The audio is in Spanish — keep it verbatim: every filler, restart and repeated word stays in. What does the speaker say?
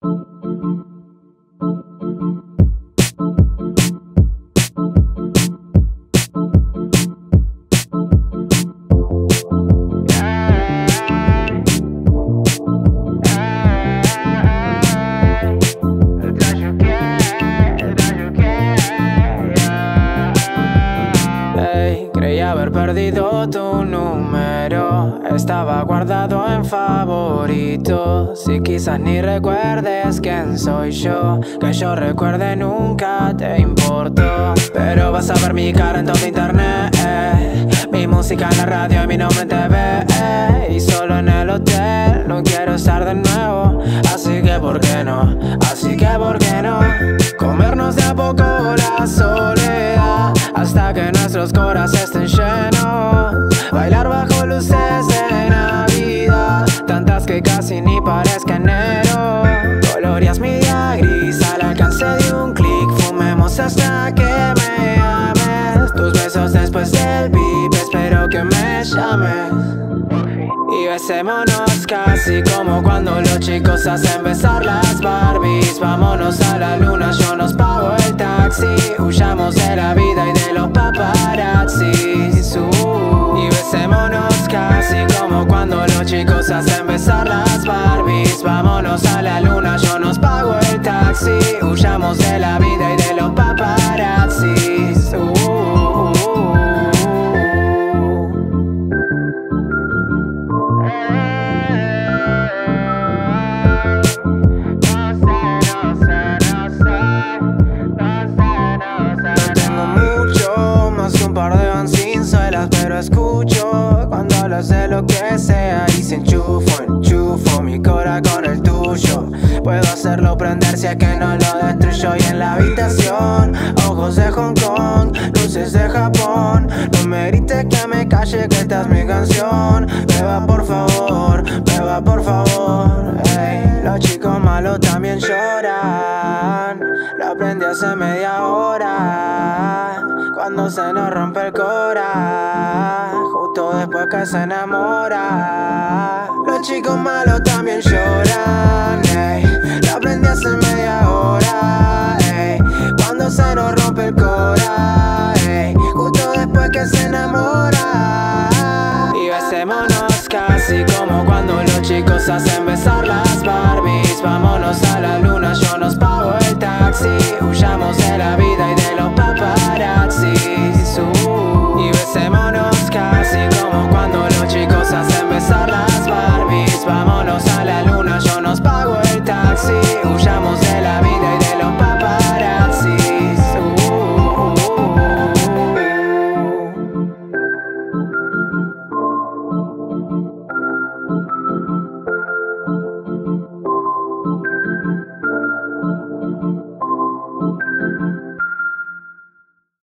Creí haber perdido tu número, estaba guardado en favoritos. Y quizás ni recuerdes quién soy yo, que yo recuerde nunca te importó. Pero vas a ver mi cara en todo internet, eh. Mi música en la radio y mi nombre en T V, eh. Y solo en el hotel no quiero estar de nuevo. Así que por qué no, así que por qué no comernos de a poco la soledad, hasta que nuestros corazones estén llenos. Bailar bajo luces de Navidad, tantas que casi ni parezca enero. Coloreas mi día gris al alcance de un clic. Fumemos hasta que me ames. Tus besos después del beep, espero que me llames. Y besémonos casi como cuando los chicos hacen besar las Barbies. Vámonos a la luna, yo nos pago el taxi. Huyamos de la vida y de los paparazzis. uh. Y besémonos casi como cuando los chicos hacen besar las Barbies. Vámonos a la luna, yo nos pago el taxi. Huyamos de la vida y de los paparazzis. uh. Pero escucho cuando hablas de lo que sea y se enchufo, enchufo mi cora con el tuyo. Puedo hacerlo prender si es que no lo destruyo. Y en la habitación, ojos de Hong Kong, luces de Japón. No me grites que me calle, que esta es mi canción. Beba por favor, beba por favor, ey. Los chicos malos también lloran, lo aprendí hace media hora. Cuando se nos rompe el cora, justo después que se enamora. Los chicos malos también lloran, ey.